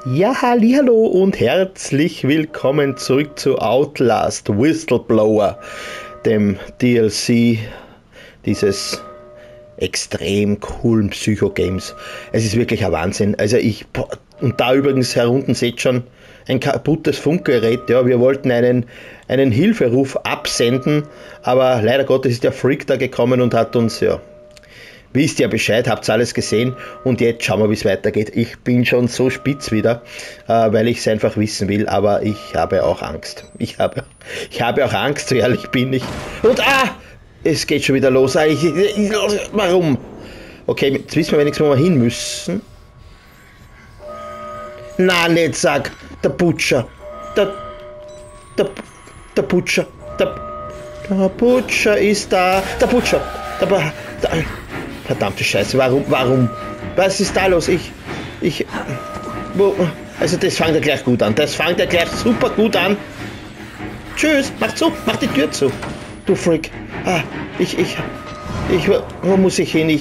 Ja, hallihallo und herzlich willkommen zurück zu Outlast Whistleblower, dem DLC dieses extrem coolen Psycho-Games. Es ist wirklich ein Wahnsinn. Also und da übrigens herunten seht schon ein kaputtes Funkgerät. Ja, wir wollten einen Hilferuf absenden, aber leider Gottes ist der Freak da gekommen und hat uns, ja, wisst ihr Bescheid, habt alles gesehen und jetzt schauen wir, wie es weitergeht. Ich bin schon so spitz wieder, weil ich es einfach wissen will, aber ich habe auch Angst. Ich habe auch Angst, so ehrlich bin ich. Und es geht schon wieder los. Warum? Okay, jetzt wissen wir wenigstens, wo wir hin müssen. Na, nicht sag, der Butcher. Der Butcher. Der Butcher ist da. Der Butcher. Verdammte Scheiße, warum? Was ist da los? Also das fängt ja gleich gut an. Das fängt ja gleich super gut an. Tschüss, mach die Tür zu. Du Freak. Wo muss ich hin?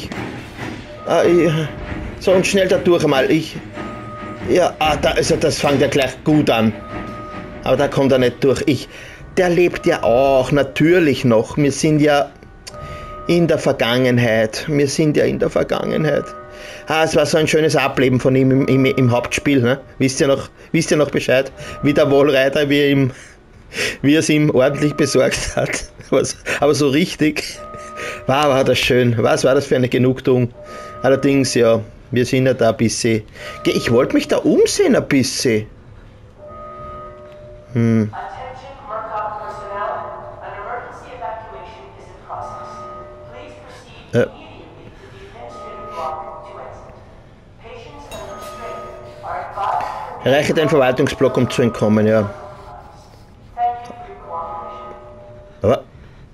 So und schnell da durch einmal. Das fängt ja gleich gut an. Aber da kommt er nicht durch. Der lebt ja auch, natürlich noch. Wir sind ja in der Vergangenheit. Es war so ein schönes Ableben von ihm im Hauptspiel. Ne? Wisst ihr noch Bescheid? Wie der Walrider, wie er es ihm ordentlich besorgt hat. Aber so richtig. War das schön. Was war das für eine Genugtuung? Allerdings, ja, wir sind ja da ein bisschen. Ich wollte mich da umsehen ein bisschen. Erreiche den Verwaltungsblock, um zu entkommen, ja. Aber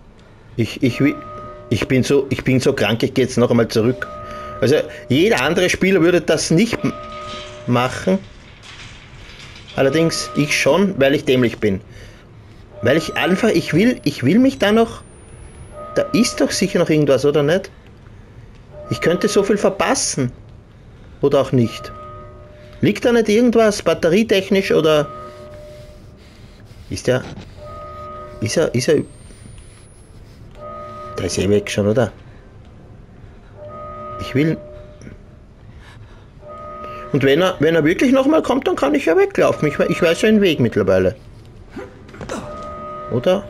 ich bin so krank, ich gehe jetzt noch einmal zurück. Also jeder andere Spieler würde das nicht machen. Allerdings ich schon, weil ich dämlich bin. Weil ich einfach, ich will mich da noch. Da ist doch sicher noch irgendwas, oder nicht? Ich könnte so viel verpassen. Oder auch nicht. Liegt da nicht irgendwas batterietechnisch oder ist er? Der ist eh weg schon, oder? Ich will. Und wenn er wirklich nochmal kommt, dann kann ich ja weglaufen. Ich weiß ja den Weg mittlerweile. Oder?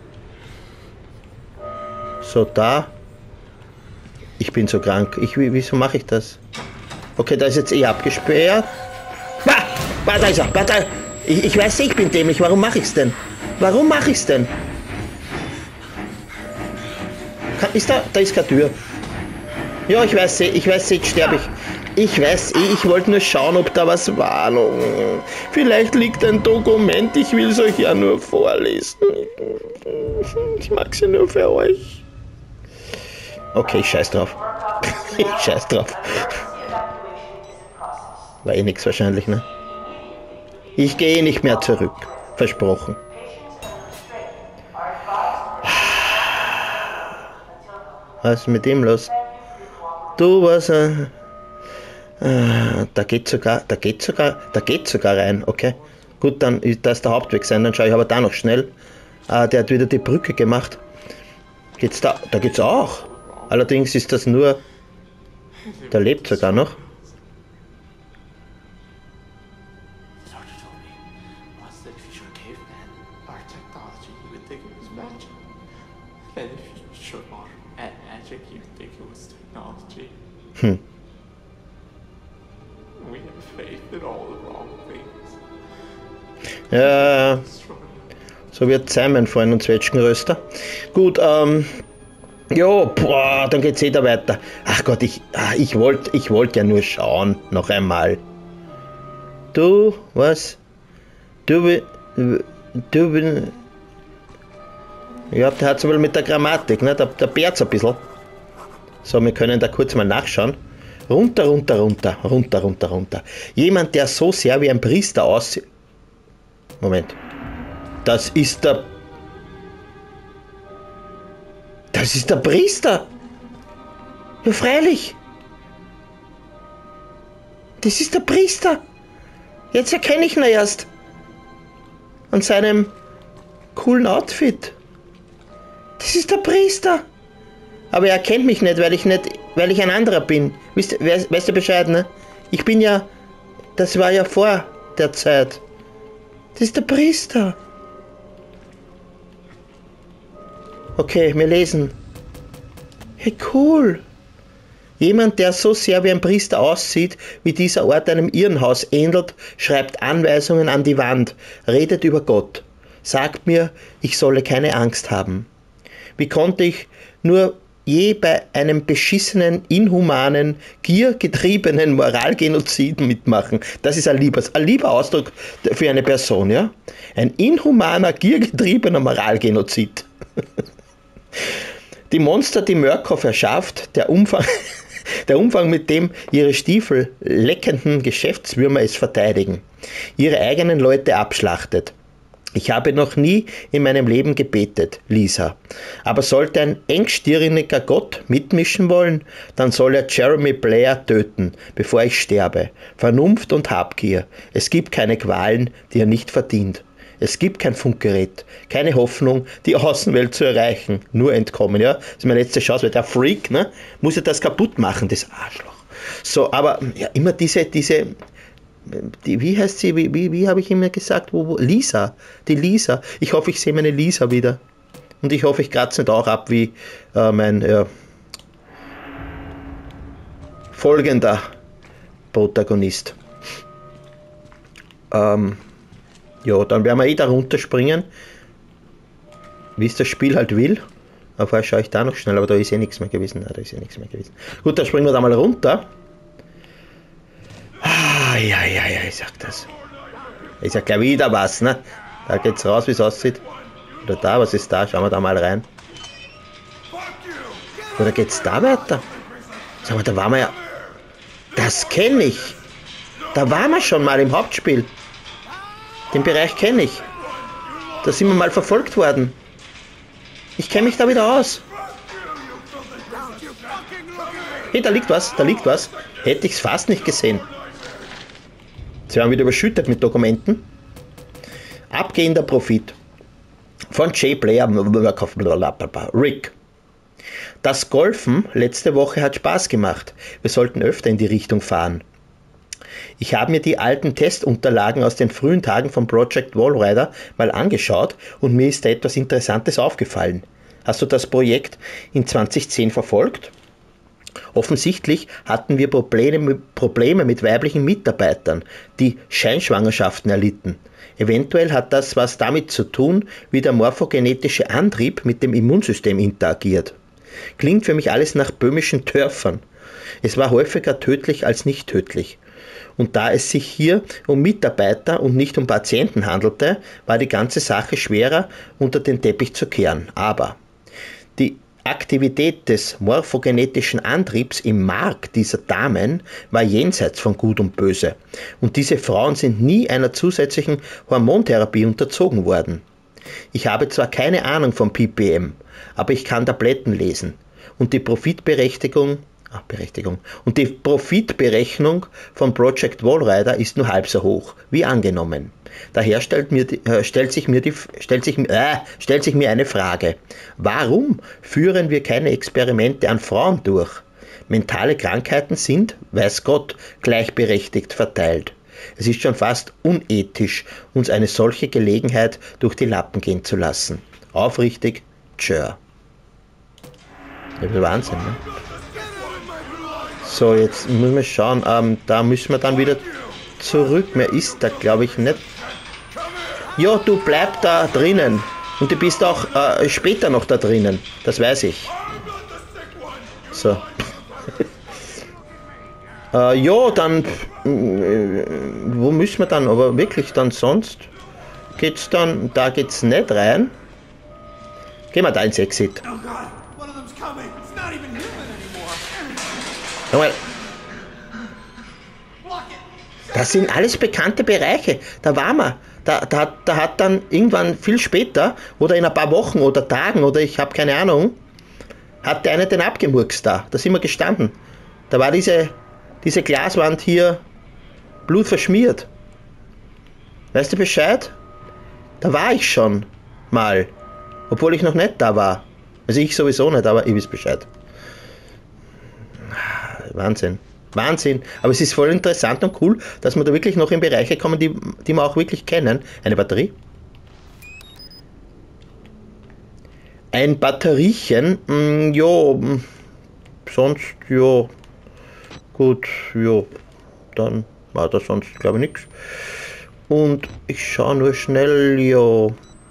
So, da. Ich bin so krank. Wieso mache ich das? Okay, da ist jetzt eh abgesperrt. Da ist er. Ich weiß, ich bin dämlich. Warum mache ich's denn? Da ist keine Tür. Ja, ich weiß, jetzt sterbe ich. Ich weiß, ich wollte nur schauen, ob da was war. Vielleicht liegt ein Dokument, ich will es euch ja nur vorlesen. Ich mag sie nur für euch. Okay, ich scheiß drauf. War eh nix wahrscheinlich, ne? Ich gehe nicht mehr zurück. Versprochen. Was ist mit dem los? Du was? Da geht sogar rein, okay. Gut, dann da ist der Hauptweg sein, dann schaue ich aber da noch schnell. Der hat wieder die Brücke gemacht. Geht's da geht's auch. Allerdings ist das nur. Der lebt sogar noch. Ja, so wird es sein, mein Freund und Zwetschgenröster. Gut, dann geht's da weiter. Ach Gott, ich wollte ja nur schauen, noch einmal. Du, was? Ja, der hat es wohl mit der Grammatik, ne? Der bärt's ein bisschen. So, wir können da kurz mal nachschauen. Runter. Jemand, der so sehr wie ein Priester aussieht. Moment. Das ist der Priester. Ja, freilich. Das ist der Priester. Jetzt erkenne ich ihn erst. An seinem coolen Outfit. Das ist der Priester. Aber er erkennt mich nicht, weil ich ein anderer bin. Weißt du Bescheid, ne? Ich bin ja... Das war ja vor der Zeit. Das ist der Priester. Okay, wir lesen. Hey, cool. Jemand, der so sehr wie ein Priester aussieht, wie dieser Ort einem Irrenhaus ähnelt, schreibt Anweisungen an die Wand, redet über Gott, sagt mir, ich solle keine Angst haben. Wie konnte ich nur je bei einem beschissenen, inhumanen, giergetriebenen Moralgenozid mitmachen? Das ist ein lieber Ausdruck für eine Person, ja? Ein inhumaner, giergetriebener Moralgenozid. Die Monster, die Murkoff erschafft, der Umfang, mit dem ihre Stiefel leckenden Geschäftswürmer es verteidigen, ihre eigenen Leute abschlachtet. Ich habe noch nie in meinem Leben gebetet, Lisa. Aber sollte ein engstirniger Gott mitmischen wollen, dann soll er Jeremy Blair töten, bevor ich sterbe. Vernunft und Habgier. Es gibt keine Qualen, die er nicht verdient. Es gibt kein Funkgerät, keine Hoffnung, die Außenwelt zu erreichen. Nur entkommen, ja. Das ist meine letzte Chance, weil der Freak, ne, muss ja das kaputt machen, das Arschloch. So, aber ja, immer wie heißt sie, wie habe ich immer gesagt, Lisa, die Lisa. Ich hoffe, ich sehe meine Lisa wieder. Und ich hoffe, ich kratze nicht auch ab wie mein folgender Protagonist. Ja, dann werden wir da runterspringen, wie es das Spiel halt will. Aber vorher schaue ich da noch schnell, aber da ist nichts mehr gewesen. Nein, da ist nichts mehr gewesen. Gut, dann springen wir da mal runter. Ja, ich sag das. Ich sag gleich wieder was, ne? Da geht's raus, wie es aussieht. Oder da, was ist da? Schauen wir da mal rein. Oder geht's da weiter? Sag mal, da waren wir ja... Das kenne ich. Da waren wir schon mal im Hauptspiel. Den Bereich kenne ich. Da sind wir mal verfolgt worden. Ich kenne mich da wieder aus. Hey, da liegt was. Hätte ich es fast nicht gesehen. Sie waren wieder überschüttet mit Dokumenten. Abgehender Profit. Von Jay Blair, Rick. Das Golfen letzte Woche hat Spaß gemacht. Wir sollten öfter in die Richtung fahren. Ich habe mir die alten Testunterlagen aus den frühen Tagen von Project Wallrider mal angeschaut und mir ist da etwas Interessantes aufgefallen. Hast du das Projekt in 2010 verfolgt? Offensichtlich hatten wir Probleme mit weiblichen Mitarbeitern, die Scheinschwangerschaften erlitten. Eventuell hat das was damit zu tun, wie der morphogenetische Antrieb mit dem Immunsystem interagiert. Klingt für mich alles nach böhmischen Törfern. Es war häufiger tödlich als nicht tödlich. Und da es sich hier um Mitarbeiter und nicht um Patienten handelte, war die ganze Sache schwerer unter den Teppich zu kehren. Aber die Aktivität des morphogenetischen Antriebs im Mark dieser Damen war jenseits von Gut und Böse. Und diese Frauen sind nie einer zusätzlichen Hormontherapie unterzogen worden. Ich habe zwar keine Ahnung vom PPM, aber ich kann Tabletten lesen. Und die Profitberechnung von Project Wallrider ist nur halb so hoch, wie angenommen. Daher stellt sich mir eine Frage. Warum führen wir keine Experimente an Frauen durch? Mentale Krankheiten sind, weiß Gott, gleichberechtigt verteilt. Es ist schon fast unethisch, uns eine solche Gelegenheit durch die Lappen gehen zu lassen. Aufrichtig, Tschör. Das ist Wahnsinn, ne? So, jetzt müssen wir schauen, da müssen wir dann wieder zurück. Mehr ist da, glaube ich, nicht. Ja, du bleib da drinnen. Und du bist auch später noch da drinnen. Das weiß ich. So. Ja, dann... wo müssen wir dann? Aber wirklich dann sonst? Geht's dann... Da geht's nicht rein. Gehen wir da ins Exit. Das sind alles bekannte Bereiche. Da waren wir. Da hat dann irgendwann viel später oder in ein paar Wochen oder Tagen oder ich habe keine Ahnung, hat der eine den abgemurkst da. Da sind wir gestanden. Da war diese Glaswand hier blutverschmiert. Weißt du Bescheid? Da war ich schon mal. Obwohl ich noch nicht da war. Also ich sowieso nicht, aber ich weiß Bescheid. Wahnsinn. Wahnsinn. Aber es ist voll interessant und cool, dass wir da wirklich noch in Bereiche kommen, die wir auch wirklich kennen. Eine Batterie. Ein Batteriechen. Sonst, ja. Gut, ja. Dann war da sonst, glaube ich, nichts. Und ich schaue nur schnell, ja.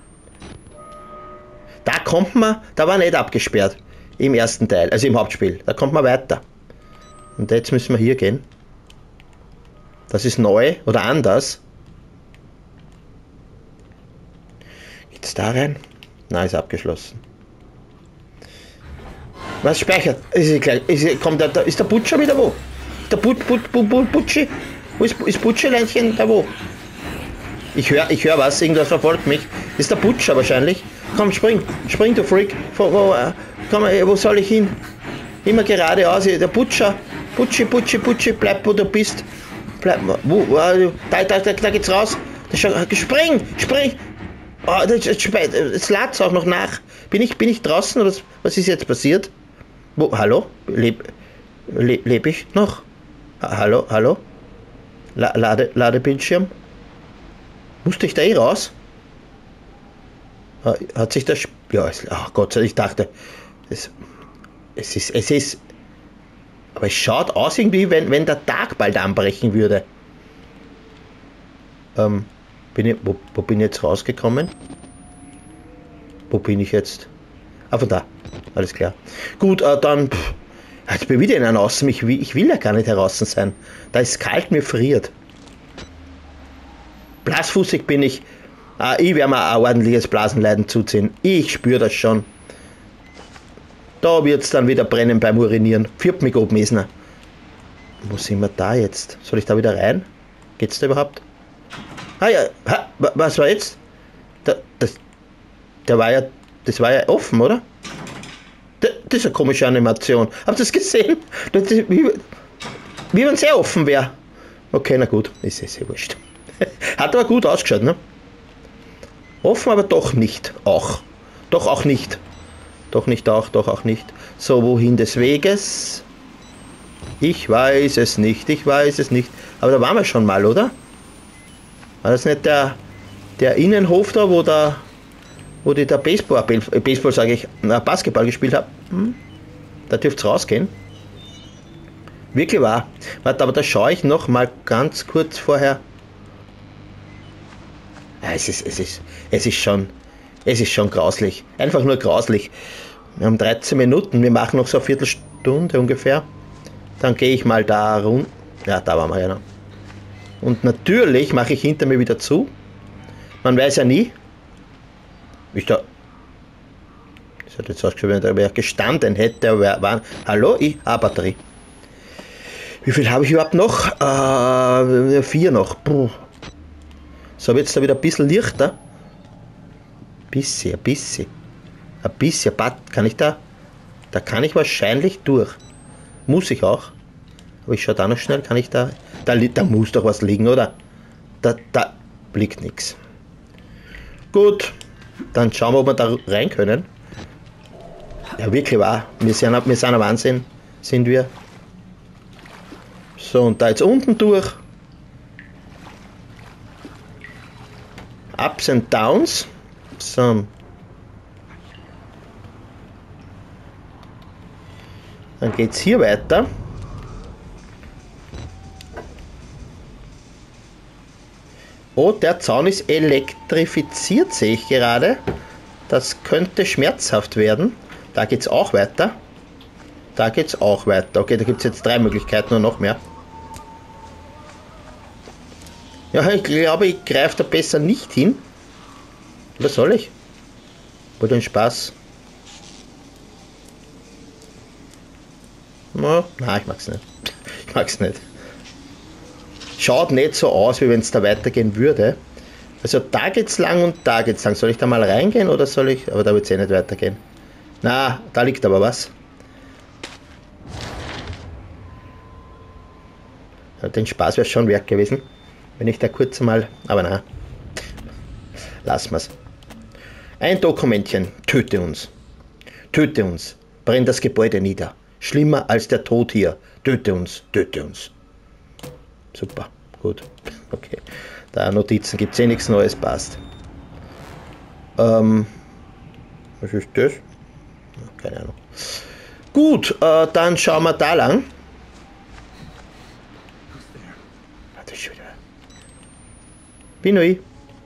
Da kommt man, da war nicht abgesperrt. Im ersten Teil, also im Hauptspiel. Da kommt man weiter. Und jetzt müssen wir hier gehen. Das ist neu oder anders. Geht's da rein? Nein, ist abgeschlossen. Was speichert? Ist der Butcher wieder wo? Der Butschi? Wo ist Butscheleinchen da wo? Ich hör was, irgendwas verfolgt mich. Ist der Butcher wahrscheinlich. Komm, spring, du Freak. Wo soll ich hin? Immer geradeaus. Der Butcher. Butschi, bleib wo du bist. Bleib, da geht's raus. Spring! Oh, jetzt ladt's auch noch nach. Bin ich draußen oder was ist jetzt passiert? Hallo? Leb ich noch? Hallo? Ladebildschirm? Musste ich da raus? Hat sich das... Ja, ach Gott, ich dachte... Es ist... Aber es schaut aus irgendwie, wenn der Tag bald anbrechen würde. Wo bin ich jetzt rausgekommen? Wo bin ich jetzt? Ah, von da. Alles klar. Gut, dann... Jetzt bin ich wieder in einem Außen. Ich will ja gar nicht heraus sein. Da ist kalt, mir friert. Blasfußig bin ich. Ich werde mir ein ordentliches Blasenleiden zuziehen. Ich spüre das schon. Da wird es dann wieder brennen beim Urinieren. Führt mich oben Mesner. Wo sind wir da jetzt? Soll ich da wieder rein? Geht's da überhaupt? Ah ja, was war jetzt? Das war ja offen, oder? Das ist eine komische Animation. Habt ihr das gesehen? Wie wenn es sehr offen wäre. Okay, na gut, ist sehr wurscht. Hat aber gut ausgeschaut, ne? Offen, aber doch nicht. Auch. Doch auch nicht. Doch nicht auch, doch auch nicht. So, wohin des Weges? Ich weiß es nicht. Aber da waren wir schon mal, oder? War das nicht der Innenhof da, wo die da Baseball sage ich, Basketball gespielt haben? Da dürfte es rausgehen. Wirklich wahr. Warte, aber da schaue ich noch mal ganz kurz vorher. Ja, es ist schon grauslich. Einfach nur grauslich. Wir haben 13 Minuten, wir machen noch so eine Viertelstunde ungefähr. Dann gehe ich mal da rum. Ja, da waren wir ja noch. Und natürlich mache ich hinter mir wieder zu. Man weiß ja nie. Das hat jetzt ausgeschaut, wenn wer gestanden hätte. Hallo? Batterie. Wie viel habe ich überhaupt noch? 4 noch. Puh. So wird es da wieder ein bisschen lichter. Ein bisschen. Kann ich da? Da kann ich wahrscheinlich durch. Muss ich auch. Aber ich schaue da noch schnell. Kann ich da? Da muss doch was liegen, oder? Da liegt nichts. Gut. Dann schauen wir, ob wir da rein können. Ja, wirklich wahr. Wir sind ein Wahnsinn. Sind wir. So, und da jetzt unten durch. Ups and Downs. So. Dann geht es hier weiter. Oh, der Zaun ist elektrifiziert, sehe ich gerade. Das könnte schmerzhaft werden. Da geht es auch weiter. Okay, da gibt es jetzt 3 Möglichkeiten und noch mehr. Ja, ich glaube, ich greife da besser nicht hin. Oder soll ich? Oder ein Spaß? Nein, ich mag's nicht. Schaut nicht so aus, wie wenn es da weitergehen würde. Also da geht's lang und da geht's lang. Soll ich da mal reingehen oder soll ich... Aber da wird es eh nicht weitergehen. Na, da liegt aber was. Ja, den Spaß wäre schon wert gewesen. Wenn ich da kurz mal... Aber na, lassen wir's. Ein Dokumentchen, töte uns. Töte uns. Brenn das Gebäude nieder. Schlimmer als der Tod hier. Töte uns, töte uns. Super, gut. Okay. Da Notizen gibt's eh nichts Neues, passt. Was ist das? Keine Ahnung. Gut, dann schauen wir da lang. Warte schon wieder. Bin ich.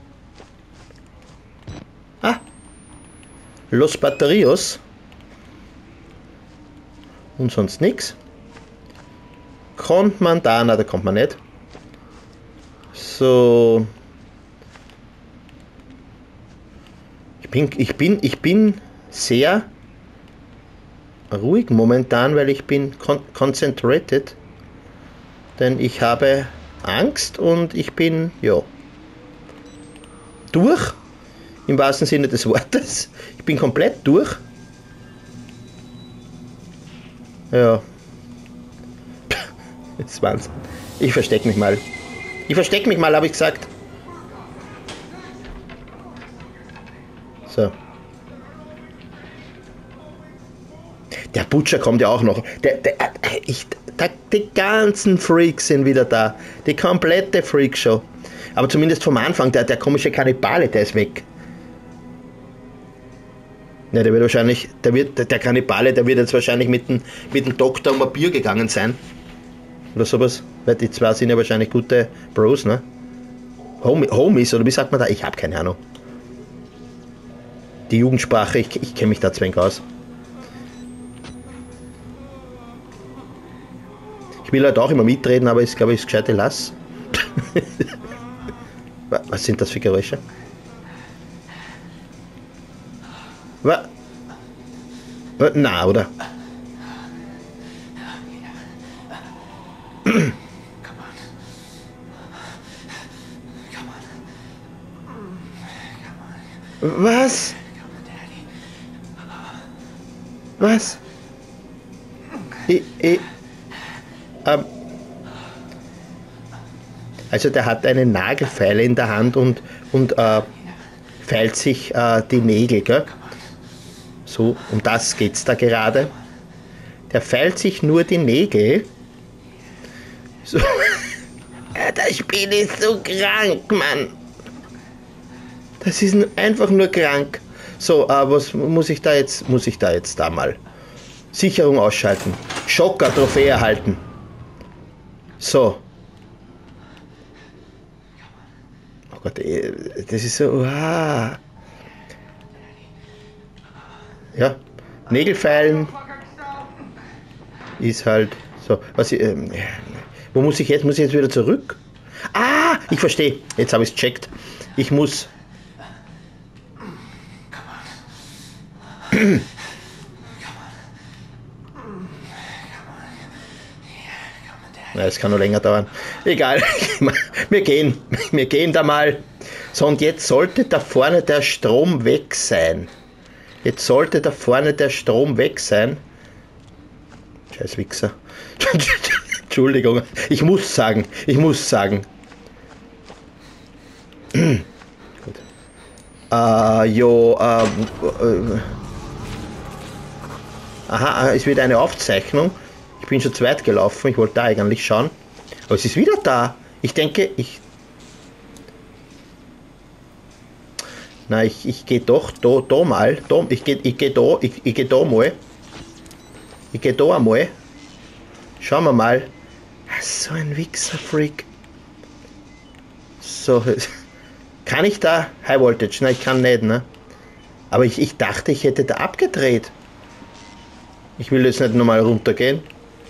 Ah. Los Batterios. Und sonst nichts. Kommt man da? Na, da kommt man nicht. So. Ich bin sehr ruhig momentan, weil ich bin concentrated. Denn ich habe Angst und ich bin, ja, durch. Im wahrsten Sinne des Wortes. Ich bin komplett durch. Ja. Das ist Wahnsinn. Ich verstecke mich mal. Ich verstecke mich mal, habe ich gesagt. So. Der Butcher kommt ja auch noch. Die ganzen Freaks sind wieder da. Die komplette Freakshow. Aber zumindest vom Anfang, der komische Kannibale, der ist weg. Ja, der wird wahrscheinlich, der Kannibale, der wird jetzt wahrscheinlich mit dem Doktor um ein Bier gegangen sein. Oder sowas. Weil die zwei sind ja wahrscheinlich gute Bros, ne? Homies, oder wie sagt man da? Ich habe keine Ahnung. Die Jugendsprache, ich kenne mich da zwäng aus. Ich will halt auch immer mitreden, aber ich glaube, ich gescheite lass. Was sind das für Geräusche? Na, oder? Was? Was? Also der hat eine Nagelfeile in der Hand und feilt sich die Nägel, gell? So, um das geht's da gerade. Der feilt sich nur die Nägel. So. Das Spiel ist so krank, Mann. Das ist einfach nur krank. So, was muss ich da jetzt? Muss ich da jetzt mal? Sicherung ausschalten. Schocker, Trophäe erhalten. So. Oh Gott, das ist so. Ja, Nägelfeilen ist halt so. Wo muss ich jetzt? Muss ich jetzt wieder zurück? Ah, ich verstehe. Jetzt habe ich es checkt. Ich muss. Ja, es kann noch länger dauern. Egal, wir gehen da mal. So, und jetzt sollte da vorne der Strom weg sein. Jetzt sollte da vorne der Strom weg sein. Scheiß Wichser. Entschuldigung, ich muss sagen. Gut. Aha, es wird eine Aufzeichnung. Ich bin schon zu weit gelaufen, ich wollte da eigentlich schauen. Aber es ist wieder da. Ich denke, ich gehe doch da mal. Ich gehe da einmal. Schauen wir mal. So ein Wichser-Freak. So, kann ich da High Voltage? Nein, ich kann nicht, ne? Aber ich dachte, ich hätte da abgedreht. Ich will jetzt nicht nochmal runtergehen.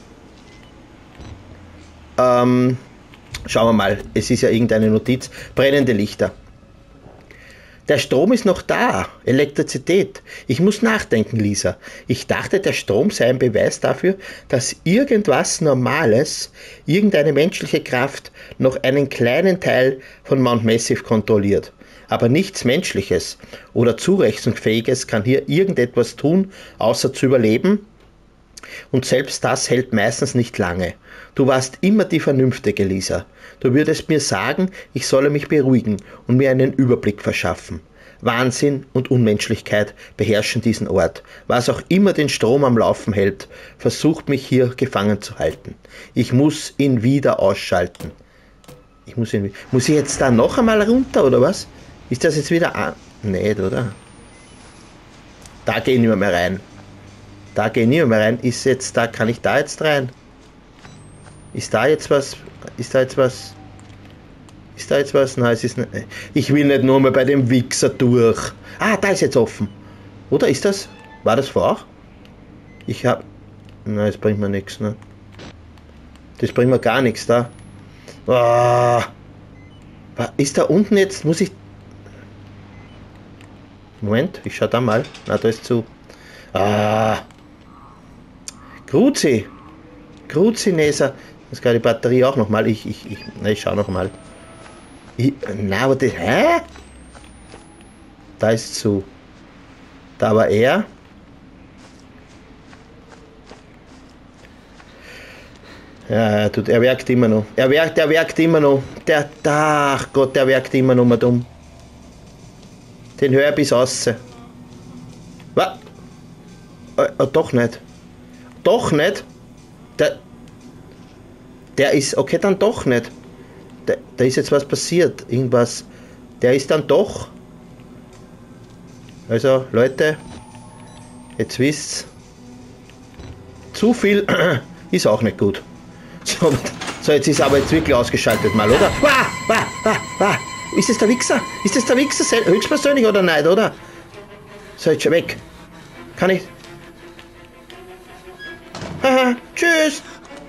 Schauen wir mal. Es ist ja irgendeine Notiz. Brennende Lichter. Der Strom ist noch da. Elektrizität. Ich muss nachdenken, Lisa. Ich dachte, der Strom sei ein Beweis dafür, dass irgendwas Normales, irgendeine menschliche Kraft noch einen kleinen Teil von Mount Massive kontrolliert. Aber nichts Menschliches oder Zurechnungsfähiges kann hier irgendetwas tun, außer zu überleben. Und selbst das hält meistens nicht lange. Du warst immer die Vernünftige, Lisa. Du würdest mir sagen, ich solle mich beruhigen und mir einen Überblick verschaffen. Wahnsinn und Unmenschlichkeit beherrschen diesen Ort. Was auch immer den Strom am Laufen hält, versucht mich hier gefangen zu halten. Ich muss ihn wieder ausschalten. Muss ich jetzt da noch einmal runter, oder was? Ist das jetzt wieder an? Nicht, oder? Da gehe ich nicht mehr rein. Da gehe ich nicht mehr rein. Ist jetzt da, kann ich da jetzt rein? Ist da jetzt was? Ist da jetzt was? Ist da jetzt was? Nein, es ist nicht. Ich will nicht nur mal bei dem Wichser durch. Ah, da ist jetzt offen. Oder ist das? War das vor? Ich hab. Nein, das bringt mir nichts, ne? Das bringt mir gar nichts da. Oh. Ist da unten jetzt? Muss ich. Moment, ich schau da mal. Na, da ist zu. Ah. Gruzi. Gruzi-Neser. Das kann die Batterie auch nochmal. Ich schau nochmal. Na, aber das. Hä? Da ist zu. Da war er. Ja, er werkt immer noch. Er werkt immer noch. Ach Gott, der werkt immer noch mal dumm. Den höre ich bis außen. Was? Doch nicht. Doch nicht? Der ist, okay, dann doch nicht. Da ist jetzt was passiert. Irgendwas. Der ist dann doch. Also, Leute, jetzt wisst's. Zu viel ist auch nicht gut. So, jetzt ist aber jetzt wirklich ausgeschaltet mal, oder? Ist das der Wichser? Ist das der Wichser höchstpersönlich oder nicht, oder? So, jetzt schon weg. Kann ich... Haha, tschüss.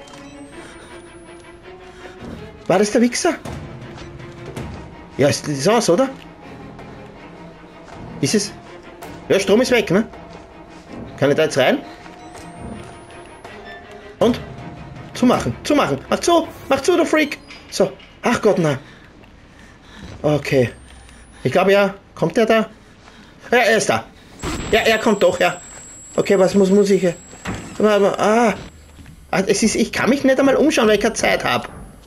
War das der Wichser? Ja, ist das aus, oder? Ist es? Ja, Strom ist weg, ne? Kann ich da jetzt rein? Und? Zumachen. Mach zu, du Freak. So, ach Gott, na. Okay. Ich glaube, ja, kommt der da? Ja, er ist da. Ja, er kommt doch, ja. Okay, was muss ich hier? Ich kann mich nicht einmal umschauen, weil ich keine Zeit habe.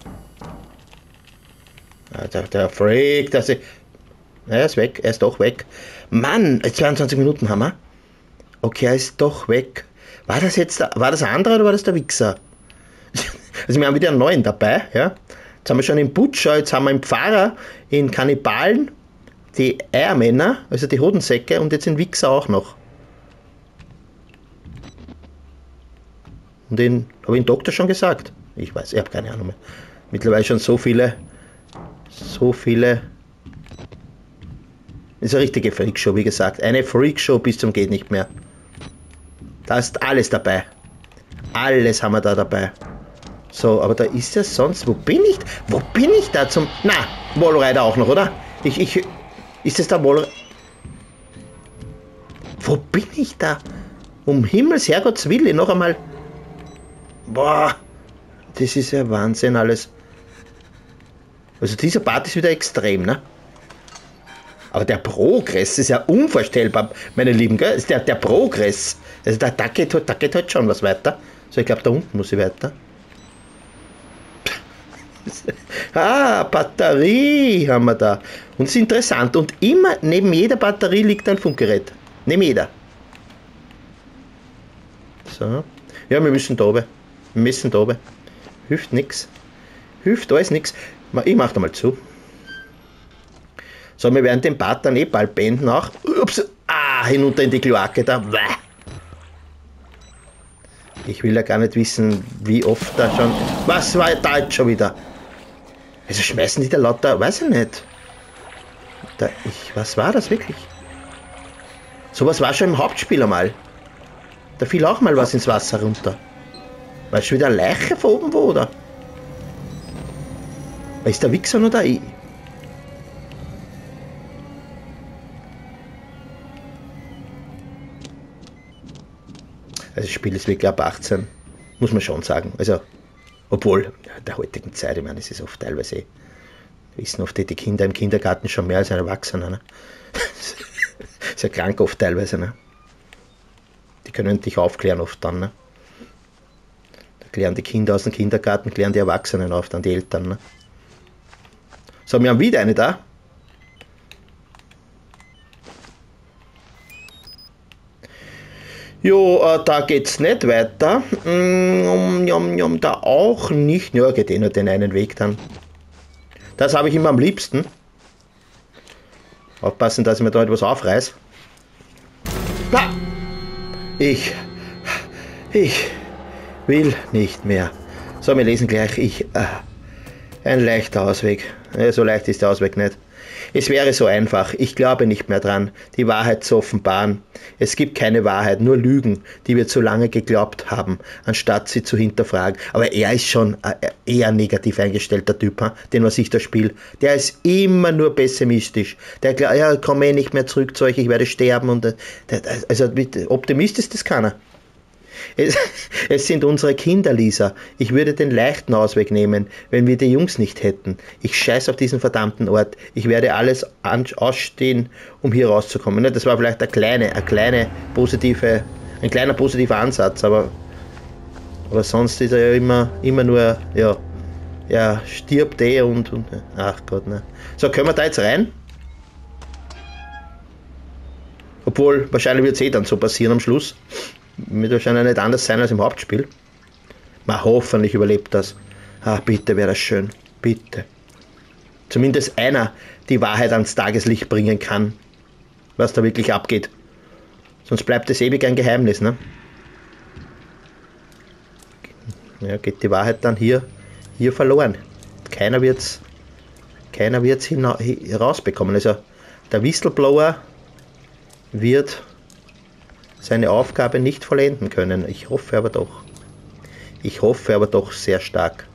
Der Freak, er ist weg, er ist doch weg. Mann, 22 Minuten haben wir. Okay, er ist doch weg. War das ein anderer oder war das der Wichser? Also wir haben wieder einen neuen dabei, ja. Jetzt haben wir schon den Butcher, jetzt haben wir einen Pfarrer, in Kannibalen, die Eiermänner, also die Hodensäcke und jetzt den Wichser auch noch. Und den habe ich den Doktor schon gesagt. Ich weiß, ich habe keine Ahnung mehr. Mittlerweile schon so viele. Ist eine richtige Freakshow, wie gesagt. Eine Freakshow bis zum geht nicht mehr. Da ist alles dabei. Alles haben wir da dabei. So, aber da ist ja sonst... Wo bin ich? Wo bin ich da zum... Na, Wallrider auch noch, oder? Ist das der Wallrider? Wo bin ich da? Um Himmels Herrgotts Willen, noch einmal... Boah, das ist ja Wahnsinn alles. Also dieser Part ist wieder extrem, ne? Aber der Progress ist ja unvorstellbar, meine Lieben, gell? Ist der Progress. Also da geht halt schon was weiter. So, ich glaube, da unten muss ich weiter. Batterie haben wir da. Und es ist interessant. Und immer neben jeder Batterie liegt ein Funkgerät. Neben jeder. So. Ja, wir müssen da oben. Hilft nichts. Hilft alles nichts. Ich mach da mal zu. So, wir werden den Part dann bald beenden auch. Ups. Hinunter in die Kloake da. Ich will ja gar nicht wissen, wie oft da schon... Was war da jetzt schon wieder? Also schmeißen die da lauter... Weiß ich nicht. Was war das wirklich? Sowas war schon im Hauptspiel einmal. Da fiel auch mal was ins Wasser runter. War schon wieder eine Leiche von oben wo, oder? Ist der Wichser noch da? Also das Spiel ist wirklich ab 18, muss man schon sagen. Also, obwohl, in der heutigen Zeit, ich meine, es ist oft teilweise, wissen oft die Kinder im Kindergarten schon mehr als ein Erwachsener. Ne? Ist ja krank oft teilweise. Ne? Die können dich aufklären oft dann. Ne? Da klären die Kinder aus dem Kindergarten, klären die Erwachsenen auf, dann die Eltern. Ne? So, wir haben wieder eine da. Jo, da geht's nicht weiter. Da auch nicht. Ja, geht eh nur den einen Weg dann. Das habe ich immer am liebsten. Aufpassen, dass ich mir da etwas aufreiß. Ah! Ich will nicht mehr. So, wir lesen gleich. Ein leichter Ausweg. Ja, so leicht ist der Ausweg nicht. Es wäre so einfach. Ich glaube nicht mehr dran, die Wahrheit zu offenbaren. Es gibt keine Wahrheit, nur Lügen, die wir zu lange geglaubt haben, anstatt sie zu hinterfragen. Aber er ist schon ein eher negativ eingestellter Typ, den was ich da spiele. Der ist immer nur pessimistisch. Der glaubt, ja, ich komme nicht mehr zurück zu euch, ich werde sterben. Und also Optimist ist das keiner. Es sind unsere Kinder, Lisa. Ich würde den leichten Ausweg nehmen, wenn wir die Jungs nicht hätten. Ich scheiß auf diesen verdammten Ort. Ich werde alles ausstehen, um hier rauszukommen. Das war vielleicht ein kleiner positiver Ansatz, aber sonst ist er ja immer nur, ja, stirbt und ach Gott, ne. So, können wir da jetzt rein? Obwohl, wahrscheinlich wird es dann so passieren am Schluss. Wird wahrscheinlich nicht anders sein als im Hauptspiel. Hoffentlich überlebt das. Bitte wäre das schön. Bitte. Zumindest einer die Wahrheit ans Tageslicht bringen kann, was da wirklich abgeht. Sonst bleibt es ewig ein Geheimnis, ne? Ja, geht die Wahrheit dann hier verloren. Keiner wird's herausbekommen. Also der Whistleblower wird seine Aufgabe nicht vollenden können. Ich hoffe aber doch sehr stark.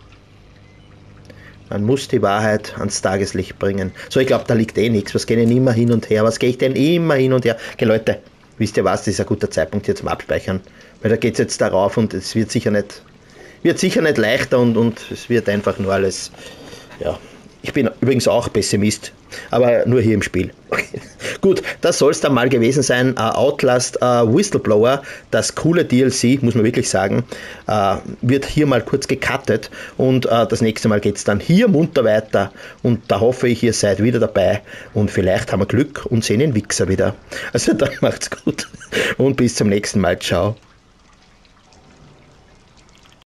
Man muss die Wahrheit ans Tageslicht bringen. So, ich glaube, da liegt eh nichts. Was geht denn immer hin und her? Was gehe ich denn immer hin und her? Okay, Leute, wisst ihr was? Das ist ein guter Zeitpunkt hier zum Abspeichern. Weil da geht es jetzt darauf und es wird sicher nicht leichter und es wird einfach nur alles, ja. Ich bin übrigens auch Pessimist, aber nur hier im Spiel. Okay. Gut, das soll es dann mal gewesen sein. Outlast Whistleblower, das coole DLC, muss man wirklich sagen, wird hier mal kurz gecuttet und das nächste Mal geht es dann hier munter weiter und da hoffe ich, ihr seid wieder dabei und vielleicht haben wir Glück und sehen den Wichser wieder. Also dann macht's gut und bis zum nächsten Mal. Ciao.